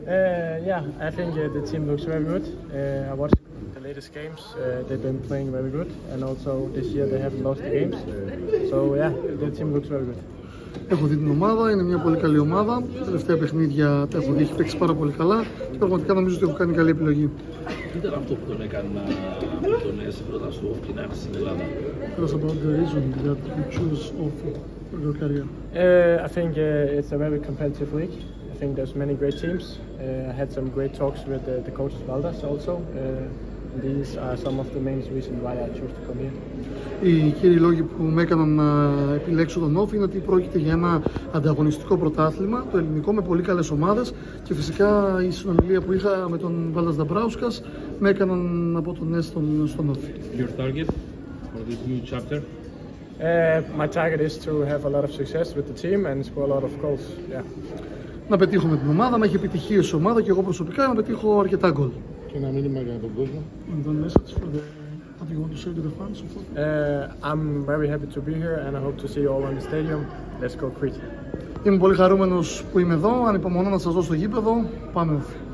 Yeah, I think the team looks very good. I watched the latest games. They've been playing very good, and also this year they haven't lost the games. So yeah, the team looks very good. Έχω δει την ομάδα, είναι μια πολύ καλή ομάδα. Τα τελευταία παιχνίδια τα έχω δει, έχει παίξει πάρα πολύ καλά και πραγματικά νομίζω ότι έχω κάνει καλή επιλογή. Τι ήταν αυτό που τον έκανε να τον έσει πρώτα στο OFI και να έρθει στην Ελλάδα? Tell us about the reason that you choose OFI for your career. I think it's a very competitive league. I think there's many great teams. I had some great talks with the coach Valdas also. These are some of the main reasons why I chose to come here. Οι κύριοι λόγοι που με έκαναν να επιλέξω τον OFI είναι ότι πρόκειται για ένα ανταγωνιστικό πρωτάθλημα, το ελληνικό, με πολύ καλές ομάδες και φυσικά η συνομιλία που είχα με τον Βάλτας Νταμπράουσκας με έκαναν να πω τον ναι στον OFI. Your target for this new chapter? My target is to have a lot of success with the team and score a lot of goals. Yeah. Να πετύχω με την ομάδα, να έχει επιτυχίες η ομάδα και εγώ προσωπικά να πετύχω αρκετά γκολ. Και ένα μήνυμα για τον κόσμο. What do you want to say to the fans? I'm very happy to be here and I hope to see you all in the stadium. Let's go Crete. Είμαι πολύ χαρούμενος που είμαι εδώ, ανυπομονώ να σας δω στο γήπεδο. Πάμε OFI.